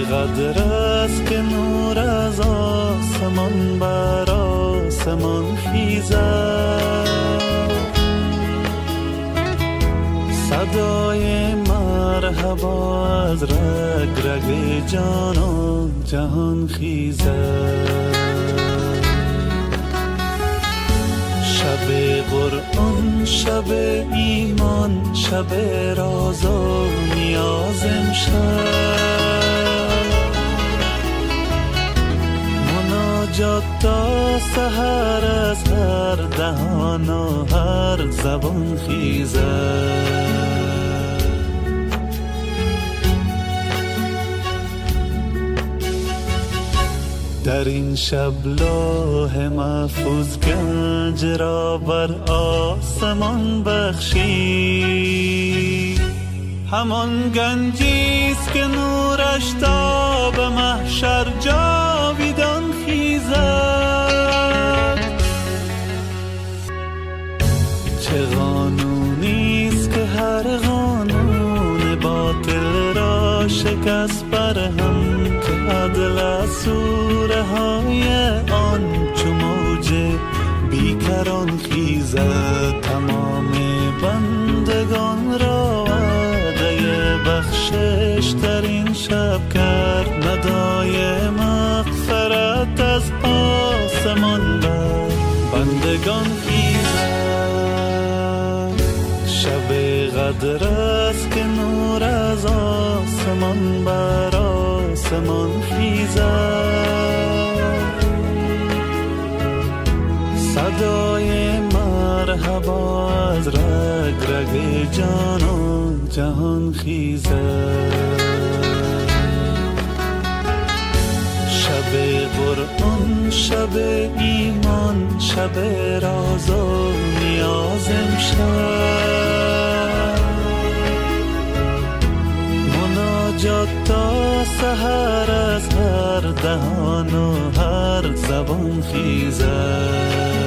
قدر است که نور از آسمان بر آسمان خیزد، صدای مرحبا از رگ رگ جانان جهان خیزد. شب قرآن، شب ایمان، شب راز و نیاز امشب، مناجات تا سحر از هر دهان و هر زبان خیزد. در این شب لوح محفوظ گنج را بر آسمان بخشی، همان گنجیست که نورش تا به محشر جاویدان خیزد. چه قانونیست که هر قانون باطل را شکست بر هم، که عدل از سوره های آن چو موج بیکران خیزد. تمام بندگان را وعده بخشش در این شب کرد، ندای مغفرت از آسمان بر بندگان خیزد. شب قدر است که نور از آسمان بر آسمان خیزد، صدای مرحبا از رگ رگ جانان جهان خیزد. شب قرآن، شب ایمان، شب راز و نیاز امشب، مناجات تا سحر از هر دهان و هر زبان خیزد.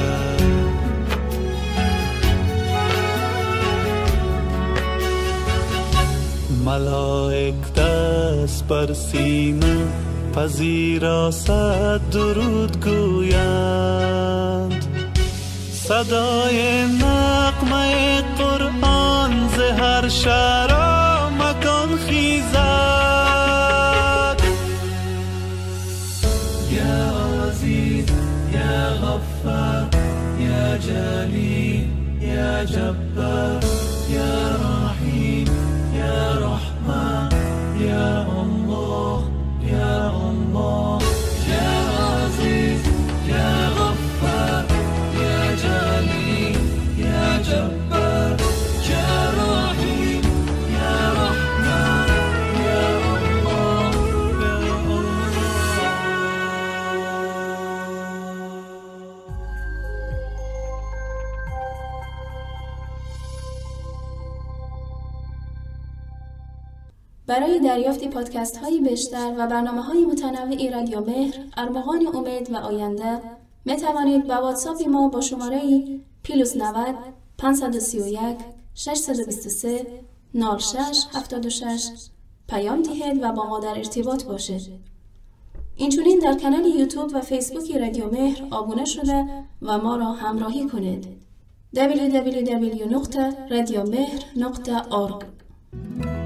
ملائک دست بر سینه پذیرا صد درود گویند، صدای نغمه قرآن ز هر شهر و مکان خیزد. یا عزیز یا غفار یا جلیل یا جبار یا رحیم یا رحمن یا الله یا الله. یا عزیز یا غفار یا جلیل یا جبار یا رحیم یا رحمن یا الله یا برای دریافت پادکست هایی بیشتر و برنامه های متنوعی رادیو مهر، ارمغان امید و آینده می توانید با واتساپ ما با شماره +90 531 623 0676 پیام دهید و با ما در ارتباط باشید. اینچنین در کانال یوتیوب و فیسبوک رادیو مهر آبونه شده و ما را همراهی کنید. www.radiomehr.org